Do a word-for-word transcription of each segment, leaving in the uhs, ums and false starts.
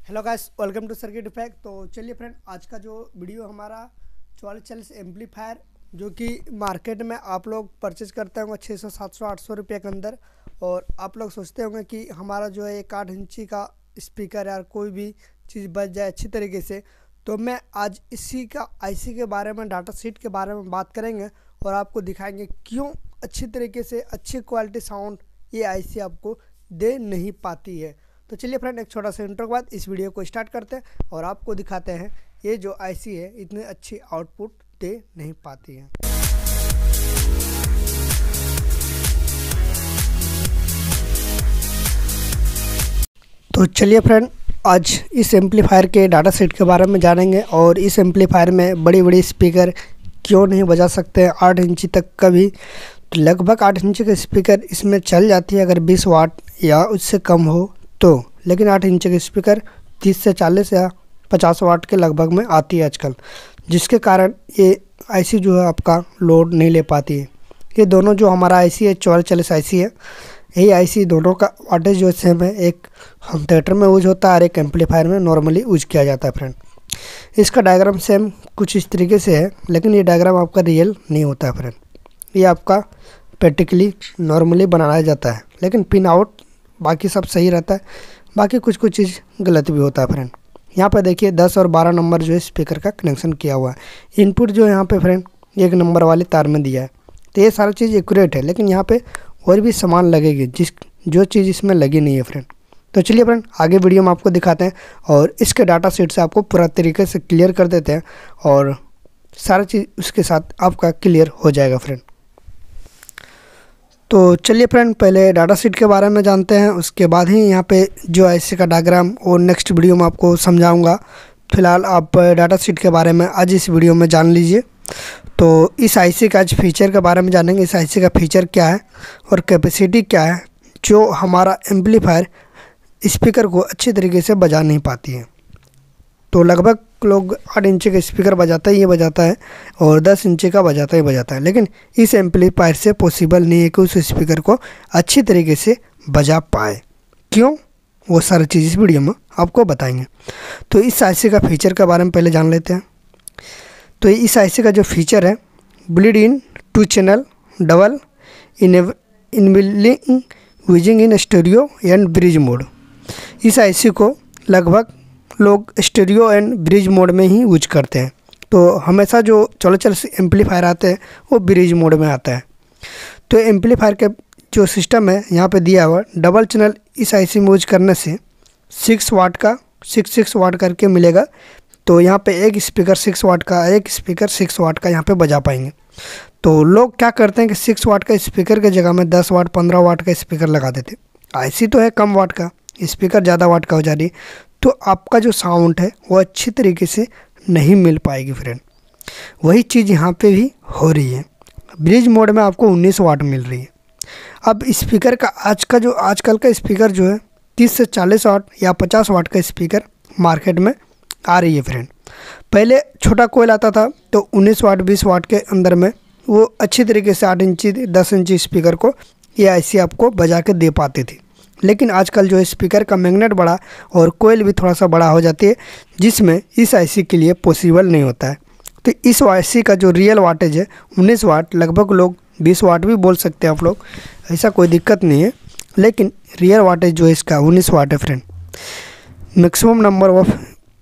Hello guys, welcome to circuit effect. तो चलिए friend, आज का जो वीडियो हमारा चौवालीस चालीस एम्पलीफायर जो कि मार्केट में आप लोग परचेज करते होंगे छः सौ सात सौ आठ सौ रुपये के अंदर। और आप लोग सोचते होंगे कि हमारा जो है एक आठ इंची का स्पीकर यार कोई भी चीज़ बच जाए अच्छी तरीके से। तो मैं आज इसी का आईसी के बारे में, डाटा शीट के बारे में बात करेंगे और आपको दिखाएंगे क्यों अच्छी तरीके से अच्छी क्वालिटी साउंड ये आईसी आपको दे नहीं पाती है। तो चलिए फ्रेंड, एक छोटा सा इंट्रो के बाद इस वीडियो को स्टार्ट करते हैं और आपको दिखाते हैं ये जो आईसी है इतनी अच्छी आउटपुट दे नहीं पाती है। तो चलिए फ्रेंड, आज इस एम्पलीफायर के डाटा सेट के बारे में जानेंगे और इस एम्पलीफायर में बड़ी बड़ी स्पीकर क्यों नहीं बजा सकते आठ इंची तक का भी। तो लगभग आठ इंची का स्पीकर इसमें चल जाती है अगर बीस वाट या उससे कम हो तो, लेकिन आठ इंच के स्पीकर तीस से चालीस या पचास वाट के लगभग में आती है आजकल, जिसके कारण ये आईसी जो है आपका लोड नहीं ले पाती है। ये दोनों जो हमारा आईसी है चौवालीस चालीस आईसी है, यही आईसी दोनों का वाटेज जो सेम है, एक होम थिएटर में यूज होता है और एक एम्पलीफायर में नॉर्मली यूज किया जाता है फ्रेंड। इसका डायग्राम सेम कुछ इस तरीके से है, लेकिन ये डायग्राम आपका रियल नहीं होता है फ्रेंड। ये आपका प्रैक्टिकली नॉर्मली बनाया जाता है, लेकिन पिन आउट बाकी सब सही रहता है, बाकी कुछ कुछ चीज़ गलत भी होता है फ्रेंड। यहाँ पर देखिए दस और बारह नंबर जो है स्पीकर का कनेक्शन किया हुआ है। इनपुट जो है यहाँ पे फ्रेंड एक नंबर वाली तार में दिया है। तो ये सारा चीज़ एक्यूरेट है, लेकिन यहाँ पे और भी सामान लगेगी जिस जो चीज़ इसमें लगी नहीं है फ्रेंड। तो चलिए फ्रेंड, आगे वीडियो में आपको दिखाते हैं और इसके डाटा शीट से आपको पूरा तरीके से क्लियर कर देते हैं और सारा चीज़ उसके साथ आपका क्लियर हो जाएगा फ्रेंड। तो चलिए फ्रेंड, पहले डाटा शीट के बारे में जानते हैं, उसके बाद ही यहाँ पे जो आईसी का डायग्राम और नेक्स्ट वीडियो में आपको समझाऊंगा। फिलहाल आप डाटा शीट के बारे में आज इस वीडियो में जान लीजिए। तो इस आईसी का आज फीचर के बारे में जानेंगे, इस आईसी का फीचर क्या है और कैपेसिटी क्या है जो हमारा एम्पलीफायर स्पीकर को अच्छी तरीके से बजा नहीं पाती है। तो लगभग लोग आठ इंची का स्पीकर बजाता ही ये बजाता है और दस इंची का बजाता ही बजाता है, लेकिन इस एम्पलीफायर से पॉसिबल नहीं है कि उस स्पीकर को अच्छी तरीके से बजा पाए। क्यों, वो सारी चीज़ इस वीडियो में आपको बताएंगे। तो इस आईसी का फीचर के बारे में पहले जान लेते हैं। तो इस आईसी का जो फीचर है, bleed in two channel double inbuilding using in studio and bridge mode. इस आईसी को लगभग लोग स्टीरियो एंड ब्रिज मोड में ही यूज करते हैं। तो हमेशा जो चौवालीस चालीस एम्पलीफायर आते हैं वो ब्रिज मोड में आता है। तो एम्पलीफायर के जो सिस्टम है यहाँ पे दिया हुआ, डबल चैनल इस आईसी में यूज करने से सिक्स वाट का सिक्स सिक्स वाट करके मिलेगा। तो यहाँ पे एक स्पीकर सिक्स वाट का, एक स्पीकर सिक्स वाट का यहाँ पे बजा पाएंगे। तो लोग क्या करते हैं कि सिक्स वाट का स्पीकर के जगह में दस वाट पंद्रह वाट का स्पीकर लगा देते। आईसी तो है कम वाट का, स्पीकर ज़्यादा वाट का हो जा रही है, तो आपका जो साउंड है वो अच्छी तरीके से नहीं मिल पाएगी फ्रेंड। वही चीज़ यहाँ पे भी हो रही है। ब्रिज मोड में आपको उन्नीस वाट मिल रही है। अब स्पीकर का आज का जो आजकल का स्पीकर जो है तीस से चालीस वाट या पचास वाट का स्पीकर मार्केट में आ रही है फ्रेंड। पहले छोटा कोयल आता था तो उन्नीस वाट बीस वाट के अंदर में वो अच्छी तरीके से आठ इंची दस इंची स्पीकर को ये आईसी आपको बजा के दे पाती थी। लेकिन आजकल जो स्पीकर का मैग्नेट बड़ा और कोयल भी थोड़ा सा बड़ा हो जाती है, जिसमें इस आईसी के लिए पॉसिबल नहीं होता है। तो इस आईसी का जो रियल वाटेज है उन्नीस वाट, लगभग लोग बीस वाट भी बोल सकते हैं आप लोग, ऐसा कोई दिक्कत नहीं है, लेकिन रियल वाटेज जो है इसका उन्नीस वाट है फ्रेंड। मैक्सिमम नंबर ऑफ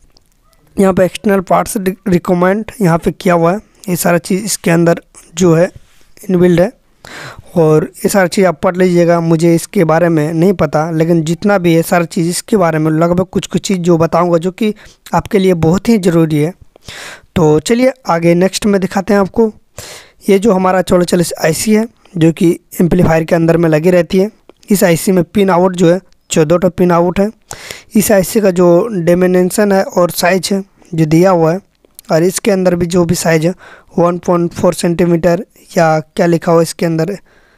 यहाँ पे एक्सटर्नल पार्ट्स रिकमेंड यहाँ पे किया हुआ है। ये सारा चीज़ इसके अंदर जो है इनबिल्ड है और ये सारी चीज़ आप पढ़ लीजिएगा। मुझे इसके बारे में नहीं पता, लेकिन जितना भी है सारी चीज़ इसके बारे में लगभग कुछ कुछ चीज़ जो बताऊंगा जो कि आपके लिए बहुत ही ज़रूरी है। तो चलिए आगे नेक्स्ट में दिखाते हैं आपको। ये जो हमारा चौवालीस चालीस आईसी है जो कि एम्पलीफायर के अंदर में लगी रहती है। इस आईसी में पिन आउट जो है चौदह टो पिन आउट है। इस आईसी का जो डायमेंशन है और साइज है जो दिया हुआ है, और इसके अंदर भी जो भी साइज है वन पॉइंट फोर सेंटीमीटर या क्या लिखा हुआ इसके अंदर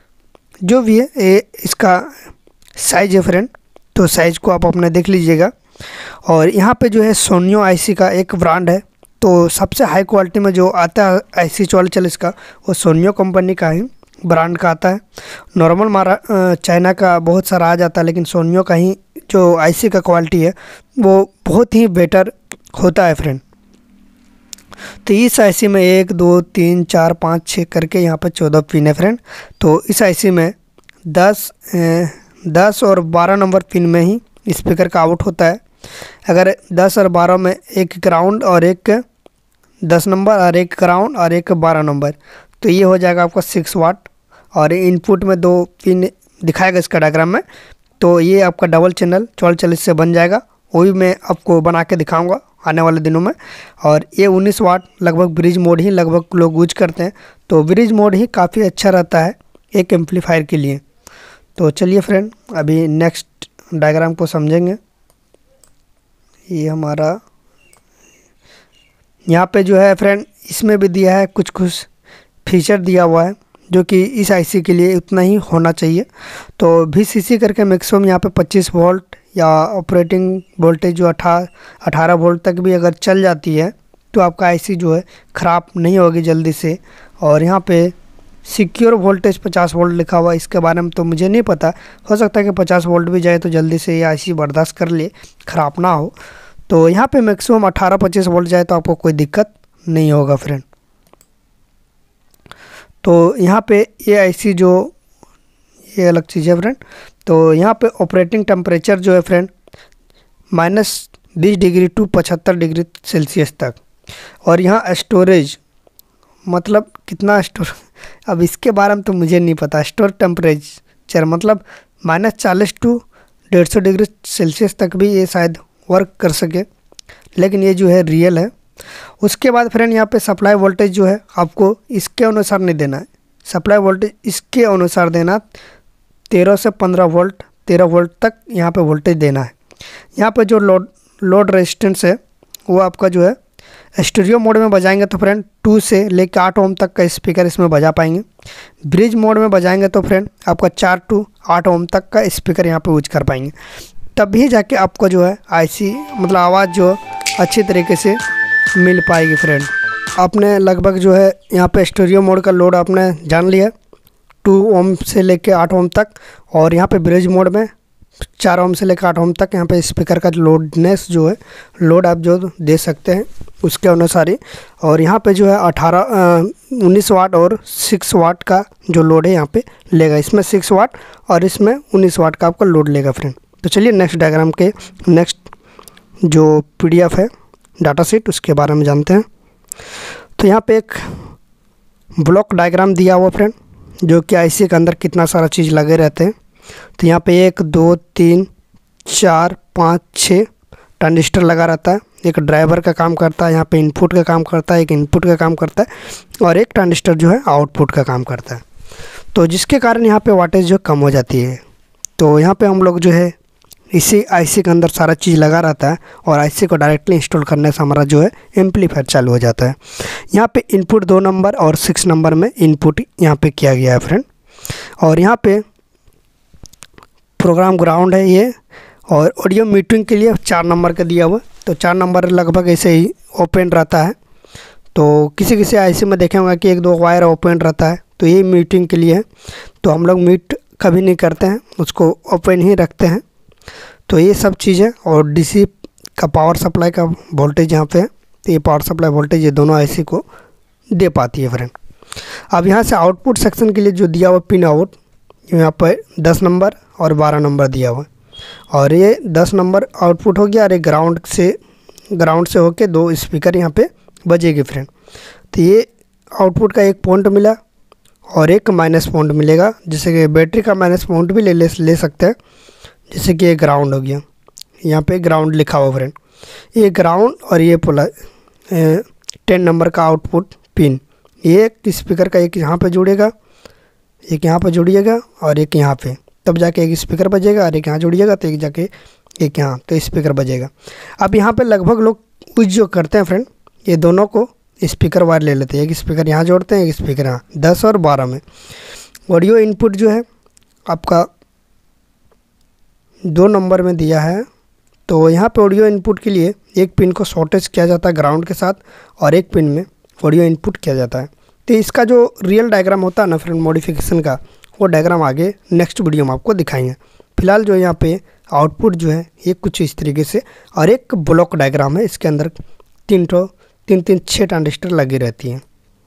जो भी है ये इसका साइज है फ्रेंड। तो साइज को आप अपना देख लीजिएगा। और यहाँ पे जो है सोनियो आईसी का एक ब्रांड है, तो सबसे हाई क्वालिटी में जो आता है आईसी चौवालीस चालीस का वो सोनियो कंपनी का ही ब्रांड का आता है। नॉर्मल मारा चाइना का बहुत सारा आ जाता है, लेकिन सोनियो का ही जो आईसी का क्वालिटी है वो बहुत ही बेटर होता है फ्रेंड। तो इस आईसी में एक दो तीन चार पाँच छः करके यहाँ पर चौदह पिन है फ्रेंड। तो इस आईसी में दस दस और बारह नंबर पिन में ही स्पीकर का आउट होता है। अगर दस और बारह में एक ग्राउंड और एक दस नंबर और एक ग्राउंड और एक बारह नंबर, तो ये हो जाएगा आपका सिक्स वाट। और इनपुट में दो पिन दिखाएगा इसका डायग्राम में, तो ये आपका डबल चैनल चौवालीस चालीस से बन जाएगा। वो भी मैं आपको बना के दिखाऊंगा आने वाले दिनों में। और ये उन्नीस वाट लगभग ब्रिज मोड ही लगभग लोग यूज करते हैं, तो ब्रिज मोड ही काफ़ी अच्छा रहता है एक एम्पलीफायर के लिए। तो चलिए फ्रेंड अभी नेक्स्ट डायग्राम को समझेंगे। ये हमारा यहाँ पे जो है फ्रेंड इसमें भी दिया है कुछ कुछ फीचर दिया हुआ है जो कि इस आईसी के लिए उतना ही होना चाहिए। तो वीसीसी करके मैक्सिमम यहाँ पे पच्चीस वोल्ट या ऑपरेटिंग वोल्टेज जो अठारह वोल्ट तक भी अगर चल जाती है तो आपका आईसी जो है ख़राब नहीं होगी जल्दी से। और यहाँ पे सिक्योर वोल्टेज पचास वोल्ट लिखा हुआ है, इसके बारे में तो मुझे नहीं पता, हो सकता है कि पचास वोल्ट भी जाए तो जल्दी से ये आईसी बर्दाश्त कर ले, ख़राब ना हो। तो यहाँ पे मैक्सिमम अठारह पच्चीस वोल्ट जाए तो आपको कोई दिक्कत नहीं होगा फ्रेंड। तो यहाँ पे ये आईसी जो ये अलग चीज़ है फ्रेंड। तो यहाँ पे ऑपरेटिंग टेम्परेचर जो है फ्रेंड माइनस बीस डिग्री टू पचहत्तर डिग्री सेल्सियस तक। और यहाँ स्टोरेज मतलब कितना स्टोर, अब इसके बारे में तो मुझे नहीं पता। स्टोर टेम्परेचर मतलब माइनस चालीस टू डेढ़ सौ डिग्री सेल्सियस तक भी ये शायद वर्क कर सके, लेकिन ये जो है रियल है। उसके बाद फ्रेंड यहाँ पे सप्लाई वोल्टेज जो है आपको इसके अनुसार नहीं देना है, सप्लाई वोल्टेज इसके अनुसार देना, तेरह से पंद्रह वोल्ट तेरह वोल्ट तक यहाँ पे वोल्टेज देना है। यहाँ पे जो लोड लोड रेजिस्टेंस है वो आपका जो है स्टीरियो मोड में बजाएंगे तो फ्रेंड टू से लेकर आठ ओम तक का स्पीकर इसमें बजा पाएंगे। ब्रिज मोड में बजाएंगे तो फ्रेंड आपका चार टू आठ ओम तक का स्पीकर यहाँ पे यूज कर पाएंगे, तभी जाके आपको जो है आईसी मतलब आवाज़ जो अच्छी तरीके से मिल पाएगी फ्रेंड। आपने लगभग जो है यहाँ पे स्टीरियो मोड का लोड आपने जान लिया, टू ओम से लेके आठ ओम तक। और यहाँ पे ब्रिज मोड में चार ओम से लेकर आठ ओम तक यहाँ पे स्पीकर का लोडनेस जो है लोड आप जो दे सकते हैं उसके अनुसार ही। और यहाँ पे जो है अठारह उन्नीस वाट और सिक्स वाट का जो लोड है यहाँ पे लेगा, इसमें सिक्स वाट और इसमें उन्नीस वाट का आपका लोड लेगा फ्रेंड। तो चलिए नेक्स्ट डायग्राम के नेक्स्ट जो पीडीएफ है डाटा शीट उसके बारे में जानते हैं। तो यहाँ पे एक ब्लॉक डायग्राम दिया हुआ फ्रेंड जो कि आईसी के अंदर कितना सारा चीज़ लगे रहते हैं। तो यहाँ पे एक दो तीन चार पाँच छः ट्रांजिस्टर लगा रहता है, एक ड्राइवर का काम करता है, यहाँ पे इनपुट का काम करता है, एक इनपुट का काम करता है और एक ट्रांजिस्टर जो है आउटपुट का काम करता है। तो जिसके कारण यहाँ पे वाटेज जो कम हो जाती है। तो यहाँ पे हम लोग जो है इसी आईसी के अंदर सारा चीज़ लगा रहता है और आईसी को डायरेक्टली इंस्टॉल करने से हमारा जो है एम्पलीफायर चालू हो जाता है। यहाँ पे इनपुट दो नंबर और सिक्स नंबर में इनपुट यहाँ पे किया गया है फ्रेंड। और यहाँ पे प्रोग्राम ग्राउंड है ये, और ऑडियो मीटिंग के लिए चार नंबर का दिया हुआ। तो चार नंबर लगभग ऐसे ही ओपन रहता है। तो किसी किसी आईसी में देखे होंगे कि एक दो वायर ओपन रहता है, तो ये मीटिंग के लिए है। तो हम लोग मीट कभी नहीं करते हैं, उसको ओपन ही रखते हैं। तो ये सब चीज़ें और डीसी का पावर सप्लाई का वोल्टेज यहाँ पे है, तो ये पावर सप्लाई वोल्टेज ये दोनों आईसी को दे पाती है फ्रेंड। अब यहाँ से आउटपुट सेक्शन के लिए जो दिया हुआ पिन आउट यहाँ पर दस नंबर और बारह नंबर दिया हुआ है। और ये दस नंबर आउटपुट हो गया और एक ग्राउंड से ग्राउंड से होके दो स्पीकर यहाँ पे बजेगी फ्रेंड। तो ये आउटपुट का एक पॉइंट मिला और एक माइनस पॉइंट मिलेगा, जैसे कि बैटरी का माइनस पॉइंट भी ले ले ले सकते हैं, जैसे कि ये ग्राउंड हो गया, यहाँ पे ग्राउंड लिखा हुआ फ्रेंड। ये ग्राउंड और ये पुला टेन नंबर का आउटपुट पिन, ये एक स्पीकर का एक यहाँ पे जुड़ेगा, एक यहाँ पे जुड़िएगा और एक यहाँ पे, तब जाके एक स्पीकर बजेगा, और एक यहाँ जुड़िएगा तो एक जाके एक यहाँ तो स्पीकर बजेगा। अब यहाँ पे लगभग लोग कुछ जो करते हैं फ्रेंड, ये दोनों को स्पीकर वायर ले लेते हैं, एक स्पीकर यहाँ जोड़ते हैं, एक स्पीकर यहाँ, दस और बारह में। ऑडियो इनपुट जो है आपका दो नंबर में दिया है। तो यहाँ पे ऑडियो इनपुट के लिए एक पिन को शॉर्टेज किया जाता है ग्राउंड के साथ और एक पिन में ऑडियो इनपुट किया जाता है। तो इसका जो रियल डायग्राम होता है ना फ्रेंड मॉडिफिकेशन का, वो डायग्राम आगे नेक्स्ट वीडियो में आपको दिखाएंगे। फिलहाल जो यहाँ पे आउटपुट जो है ये कुछ इस तरीके से, और एक ब्लॉक डायग्राम है, इसके अंदर तीन ठो तीन तीन छः ट्रांजिस्टर लगी रहती हैं।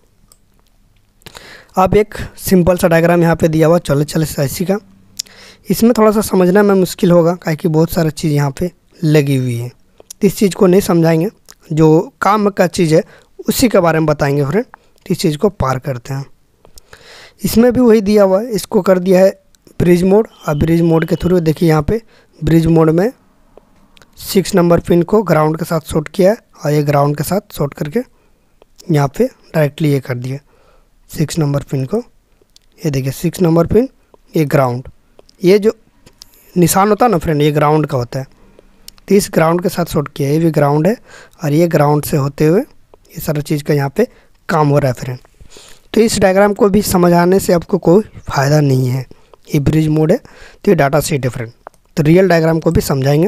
अब एक सिंपल सा डायग्राम यहाँ पे दिया हुआ चौलीस चालीस ऐसी का, इसमें थोड़ा सा समझना में मुश्किल होगा काहे कि बहुत सारी चीज़ यहाँ पे लगी हुई है, तो इस चीज़ को नहीं समझाएंगे, जो काम का चीज़ है उसी के बारे में बताएंगे फ्रेंड। तो इस चीज़ को पार करते हैं। इसमें भी वही दिया हुआ है, इसको कर दिया है ब्रिज मोड। अब ब्रिज मोड के थ्रू देखिए यहाँ पे ब्रिज मोड में सिक्स नंबर पिन को ग्राउंड के साथ शॉर्ट किया है, और ये ग्राउंड के साथ शॉर्ट करके यहाँ पे डायरेक्टली ये कर दिया सिक्स नंबर पिन को। ये देखिए सिक्स नंबर पिन, ये ग्राउंड, ये जो निशान होता है ना फ्रेंड, ये ग्राउंड का होता है। तो इस ग्राउंड के साथ शॉर्ट किया, ये भी ग्राउंड है, और ये ग्राउंड से होते हुए ये सारा चीज़ का यहाँ पे काम हो रहा है फ्रेंड। तो इस डायग्राम को भी समझाने से आपको कोई फ़ायदा नहीं है, ये ब्रिज मोड है, तो ये डाटा शीट है फ्रेंड। तो रियल डायग्राम को भी समझाएंगे,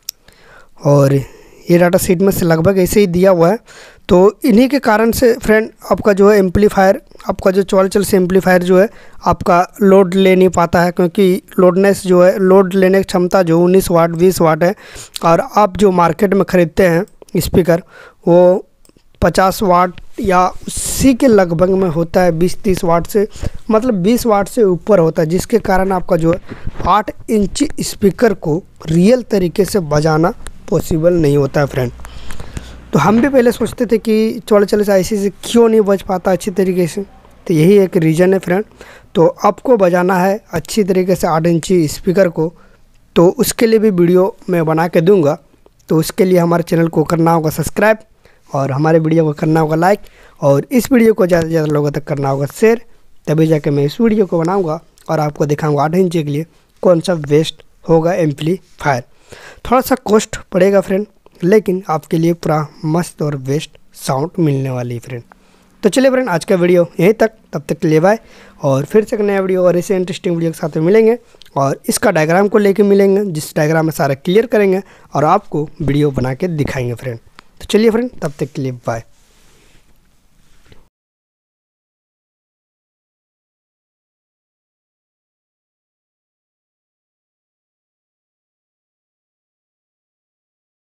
और ये डाटा शीट में से लगभग ऐसे ही दिया हुआ है। तो इन्हीं के कारण से फ्रेंड आपका जो है एम्पलीफायर, आपका जो चौल चल से एम्पलीफायर जो है आपका लोड ले नहीं पाता है, क्योंकि लोडनेस जो है, लोड लेने की क्षमता जो उन्नीस वाट बीस वाट है, और आप जो मार्केट में ख़रीदते हैं स्पीकर वो पचास वाट या उसी के लगभग में होता है, बीस तीस वाट से, मतलब बीस वाट से ऊपर होता है, जिसके कारण आपका जो है आठ इंची स्पीकर को रियल तरीके से बजाना पॉसिबल नहीं होता है फ्रेंड। तो हम भी पहले सोचते थे कि चौड़ चालीस ऐसी से क्यों नहीं बज पाता अच्छी तरीके से, तो यही एक रीज़न है फ्रेंड। तो आपको बजाना है अच्छी तरीके से आठ इंची स्पीकर को, तो उसके लिए भी वीडियो मैं बना के दूंगा। तो उसके लिए हमारे चैनल को करना होगा सब्सक्राइब, और हमारे वीडियो को करना होगा लाइक, और इस वीडियो को ज़्यादा से ज़्यादा लोगों तक करना होगा शेयर, तभी जाके मैं इस वीडियो को बनाऊंगा और आपको दिखाऊंगा आठ इंची के लिए कौन सा बेस्ट होगा एम्पलीफायर। थोड़ा सा कॉस्ट पड़ेगा फ्रेंड, लेकिन आपके लिए पूरा मस्त और बेस्ट साउंड मिलने वाली है फ्रेंड। तो चलिए फ्रेंड, आज का वीडियो यहीं तक, तब तक के लिए बाय, और फिर से एक नया वीडियो और ऐसे इंटरेस्टिंग वीडियो के साथ मिलेंगे, और इसका डायग्राम को लेके मिलेंगे, जिस डायग्राम में सारा क्लियर करेंगे और आपको वीडियो बना के दिखाएंगे फ्रेंड। तो चलिए फ्रेंड, तब तक के लिए बाय।